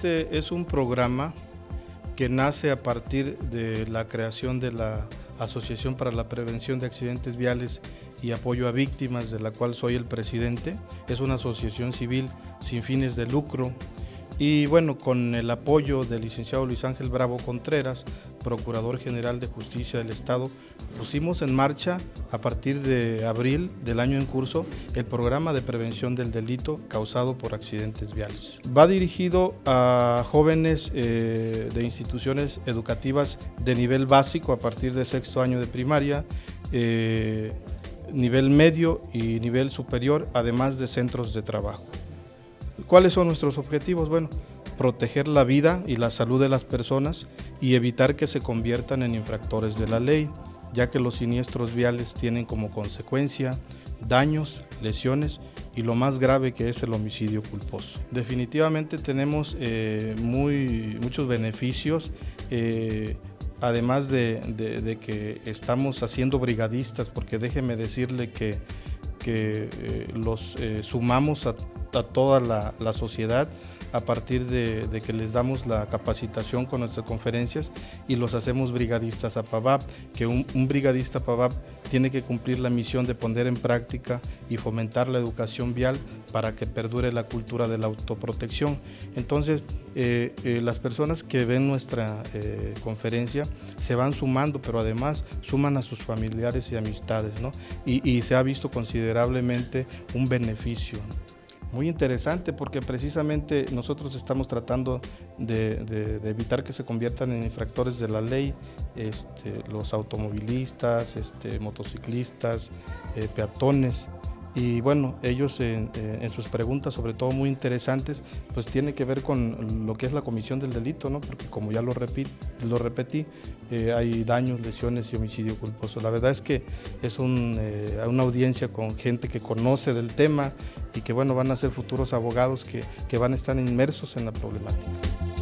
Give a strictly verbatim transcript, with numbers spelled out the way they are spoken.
Este es un programa que nace a partir de la creación de la Asociación para la Prevención de Accidentes Viales y Apoyo a Víctimas, de la cual soy el presidente. Es una asociación civil sin fines de lucro y bueno, con el apoyo del licenciado Luis Ángel Bravo Contreras, Procurador General de Justicia del Estado, pusimos en marcha a partir de abril del año en curso el programa de prevención del delito causado por accidentes viales. Va dirigido a jóvenes eh, de instituciones educativas de nivel básico a partir de sexto año de primaria, eh, nivel medio y nivel superior, además de centros de trabajo. ¿Cuáles son nuestros objetivos? Bueno, proteger la vida y la salud de las personas y evitar que se conviertan en infractores de la ley, ya que los siniestros viales tienen como consecuencia daños, lesiones y lo más grave, que es el homicidio culposo. Definitivamente tenemos eh, muy, muchos beneficios, eh, además de, de, de que estamos haciendo brigadistas, porque déjeme decirle que, que eh, los eh, sumamos a a toda la, la sociedad a partir de, de que les damos la capacitación con nuestras conferencias y los hacemos brigadistas a P A V A P, que un, un brigadista P A V A P tiene que cumplir la misión de poner en práctica y fomentar la educación vial para que perdure la cultura de la autoprotección. Entonces, eh, eh, las personas que ven nuestra eh, conferencia se van sumando, pero además suman a sus familiares y amistades, ¿no? Y, y se ha visto considerablemente un beneficio, ¿no? Muy interesante, porque precisamente nosotros estamos tratando de, de, de evitar que se conviertan en infractores de la ley, este, los automovilistas, este, motociclistas, eh, peatones. Y bueno, ellos en, en sus preguntas, sobre todo muy interesantes, pues tiene que ver con lo que es la comisión del delito, ¿no? Porque como ya lo, repit, lo repetí, eh, hay daños, lesiones y homicidio culposo. La verdad es que es un, eh, una audiencia con gente que conoce del tema y que bueno, van a ser futuros abogados que, que van a estar inmersos en la problemática.